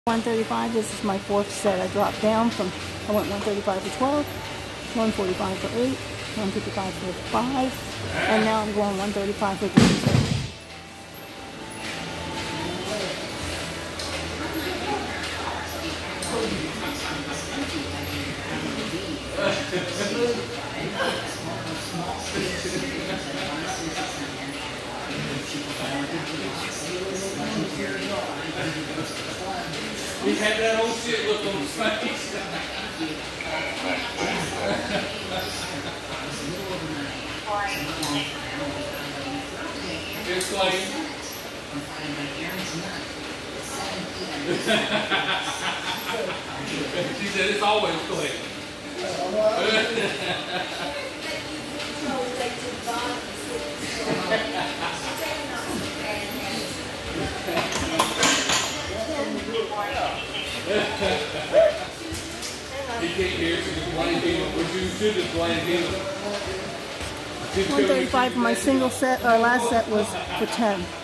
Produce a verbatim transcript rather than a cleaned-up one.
one thirty-five, this is my fourth set. I dropped down from, I went one thirty-five for twelve, one forty-five for eight, one fifty-five for five, and now I'm going one thirty-five for three. He had that old shit look on his face. It's like she said it's always clay. He can't hear it, so just blind him. But you should just blind him. one thirty-five for my single set, our last set was for ten.